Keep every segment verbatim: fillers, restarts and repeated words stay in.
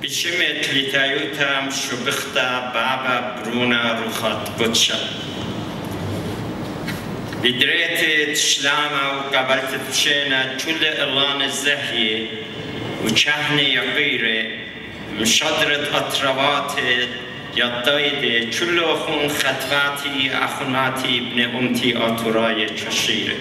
هشمت لتايوتام شبختا بابا برونا روخات بوتشا لدريت شلاما وقابلت تشينا كل إلان الزهية وشهني يقيرة مشدرة أطروات يضايدة كل أخون خطواتي أخوناتي ابن أمتي آتوراي تشيرة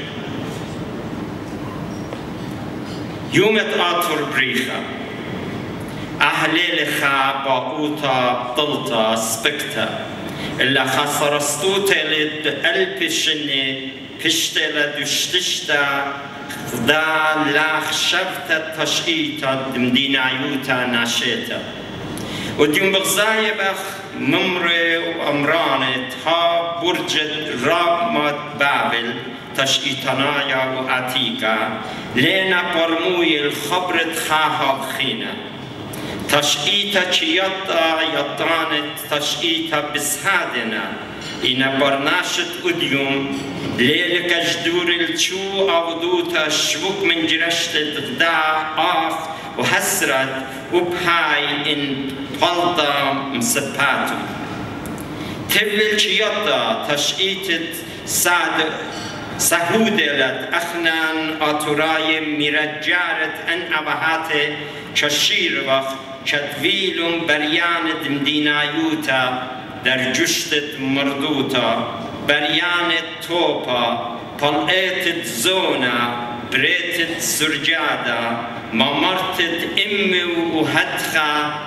يومت آتور بريخا أهلي لخا باقوتا طلتا سبكتا إلا خسرستوتا لد ألبشني بشتا لدشتشتا دا لاخ شفتا تشقيتا دمدين عيوتا ناشيتا وديم بغزاي بخ ممري وأمرانت ها برجت رابمت بابل تشقيتنايا وعتيقا لينا برموي الخبرت خاها بخينا تشقيتا چياتا يطانت تشقيتا بسهادنا إنا برناشت أديوم ليلك جدور الشو أودوتا شبك من جرشت غدا آخ وحسرت وبهاي إن بلطا مسباتو تبل چياتا تشقيتت ساد سهودلت أخنان آتوراي مرجارت أن أبهات كشير وقت كتويلم بريان دمدينايوتا در جشتت مردوتا بريان توبا طلقت زونا بريتت سرجادا ممرتت امي وهدخا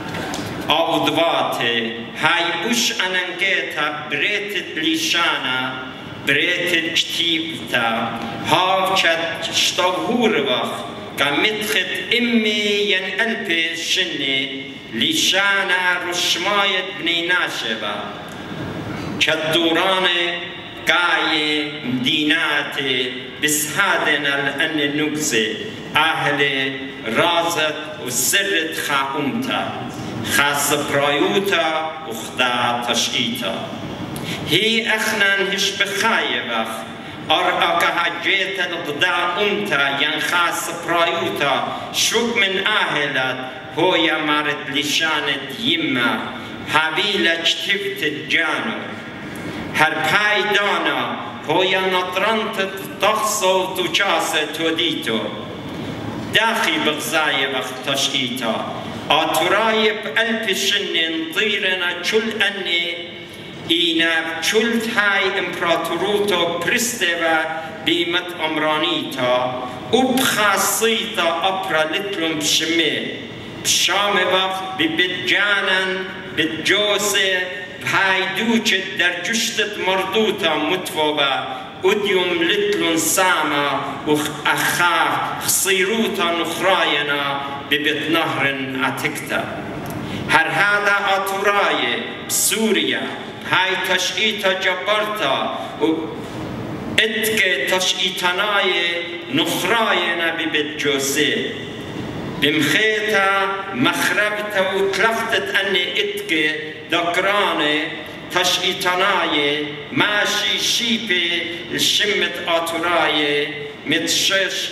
أوضواتي هاي بوش أننجيتا بريتت ليشانا بريتت كتيبتا هاو كت شتغور وقت كمدخت امي ين قلبي شني لشانا رشماية بني ناشبة كالدوراني قاية مديناتي بسهادنا لأن نقزي أهلي رازت وسرت خاومتا خاص برايوتا وخدا تشقيتا هي أخنان هش بخايبخ أرأك هجيت الغداء أمتا ينخاص برايوتا شوك من أهلت هو يمارد لشانت يما هابيلا جتفت الجانو هر باي دانا هو ينطرنت تخصو تجاسة توديتو داخي بغزاي وقت تشقيتا آتوراي بقلب شنن طيرنا كل أني إينا كل هاي إمبراطوروتو برستيفا بيمت أمرانيتا وبخاصيتا أبرا لتلم بشمي بشام وقت ببتجانن بتجوسي بهاي دوچت در جشتت مردوتا متفوبا وديوم لتلون ساما وأخا خصيروتا نخراينا ببت نهر عتكتا هر هذا آتوراي بسوريا هاي تشقيتا جبرتا و اتك تشقيتناي نخراينا ببت جوسي بمخيتا مخربتا وتلفتت أني اتك دقراني تشقيتناي ماشي شيبي الشمت آتوراي متشش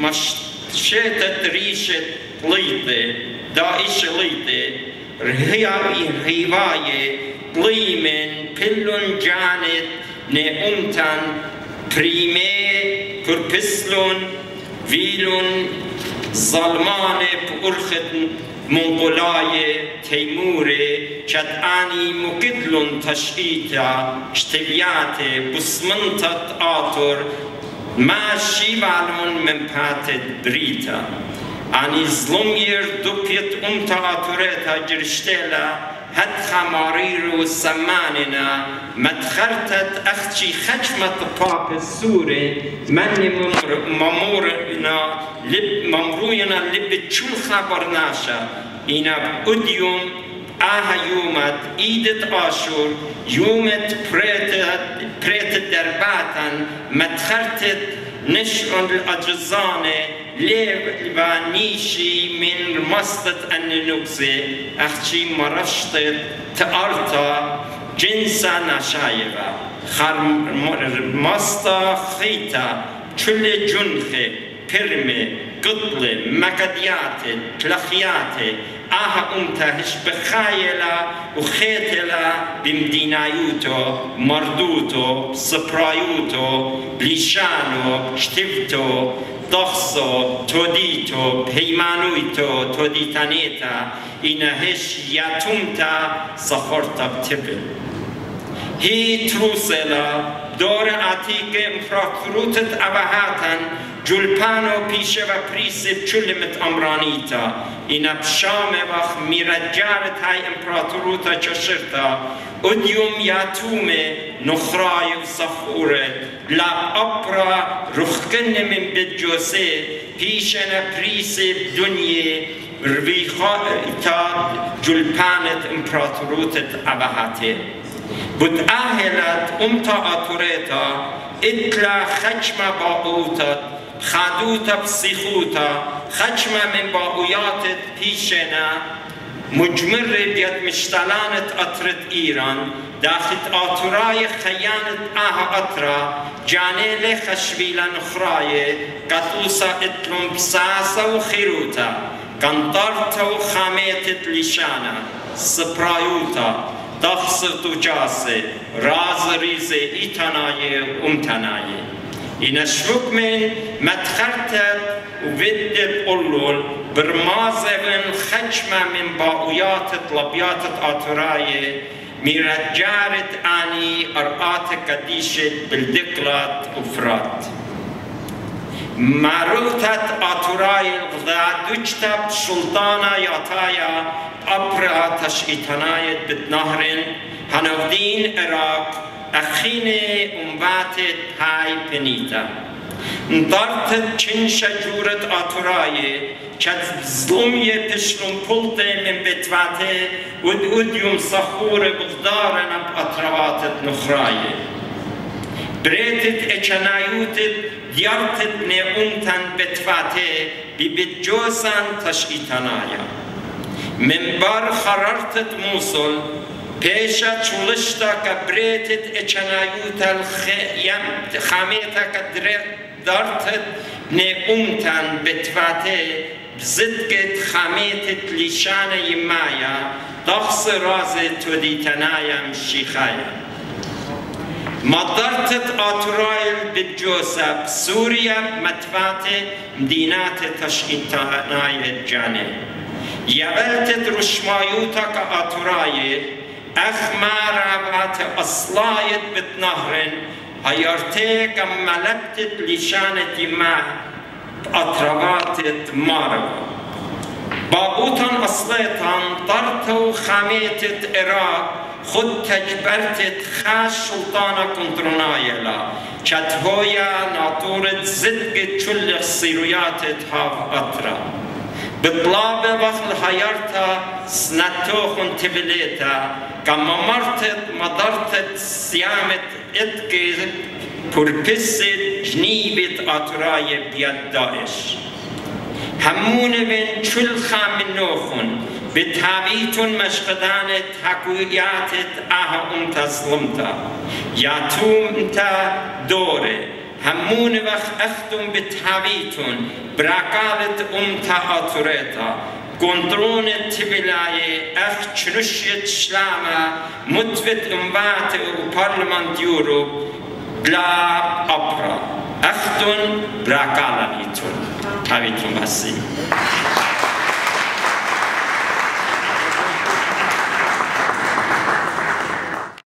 مشيتت ريشت ليتي دايش ليتي رهياي هيواي قليمن بلون جانت نأمتن بريمي كربسلون فيلون ظلمانه بأرخت منقولاي تيموري كتاني مقدلون تشقيتا اشتبياتي بسمنتت آتور ماشي بالون من باتت بريتا اني ظلمير دوبيت امتا آتوريتا جرشتيلا هد خمارير والسماننا مدخرتت أختي خشمة باب السوري مني ممورنا لب ممروينا لب تشول خبرناشا إنا أديوم آها يومت إيدت آشور يومت بريتت بريتت درباتن مدخرتت نشرن الأجزانة ليبانيشي من مستت أن نقزي أختي مرشتت تأرتا جنسا نشايبا خر مستا خيتا كل جنخي برمي قطلي مكدياتي تلخياتي آها أمتهش بخايلة وخيتلة بمدينايوتو مردوتو سبرايوتو بليشانو شتفتو دخصو توديتو بهيمانويتو توديتانيتا إنهش ياتومتا صخورتا بتبل هي تروسلا دور عتیق امپراتوریت ابهاتن جلپانو پیشه و پریسب چلمت امرانیتا این بشام وقت میرجارت های امپراتوریتا چشرتا ادیوم یاتوم نخرای و صخوره لب اپرا رخکن من بدجوسه پیشن پریسب دنیا رویخا تا جلپانت امپراتوریت ابهاته بود اهلت امتا آتوریتا اتلا خشم باقوتت خادوتا بسیخوتا خشم من باقویاتت پیشنا مجمر بیاد مشتلانت اطرت ایران داخل آتورای خیانت آها اطرا جانه لخشویلا نخرای قطوسا اتلم بساسا و خیروتا قنطرتا و خامیتت لشانا سپرایوتا تخصت و جاسه راز ریزه ایتنایه و امتنایه این شوک من مدخرتت و ودت قلول برمازه من خشمه من باقویاتت لبیاتت آتورایه میرجارت آنی ارآت قدیشت بالدقلات و فرات معروفتت آتورای الغدا دوچتب سلطانا یاتایا أبرا تشئتنايت بتنهرن هنودين عراق أخيني أمباتت هاي بنيتا انطرتت چن شجورت آتوراي چت ظلمية تشلم پلته من بتواته ود وديوم صخور بغدارنا بأطرواتت نخراي بريتت اچنايوتت ديارتت نعمتن بتواته ببتجوسان تشئتنايا من بار خررتت موصل پیشا چولشتا کبریتت اچنایوتا الخیم خامیتا کدرتت نعمتن بتواته بزدگت خامیتت لیشان یمایا دخص راز تودیتنایا مشیخایا مدرتت آتورایل بالجوسب سوريا متفاته مدينات تشئيتانايا جانب يبلتت رشمايوتا كأطراي أخمارات أصلايت بتنهرن هيرتيك ملبتت لشانة ما أطرواتت مارو باقوتن أصليتن طرتو خاميتت إراق خود تجبرتت خاش سلطانا كنترونايلا چتهويا ناطورت زدقت چل الصيروياتت هاف أطرا بطلاب وقت الحيارتا سنتوخن تبليتا كما مرتت مدرتت سيامت اتكي پرپست جنيبت أطراي بيد داعش همون من چل خام نوخن بتابيتون مشقدانت حقوياتت آها امتا ظلمتا ياتوم انتا دوره همون وقت اختم بتابيتون براقالت امتا آتوريتا قندرون تبلاي اخ چنوشيت شلاما متفت اموات و پارلمان ديورو بلا أبرا أختن براقالتون تابيتون بسي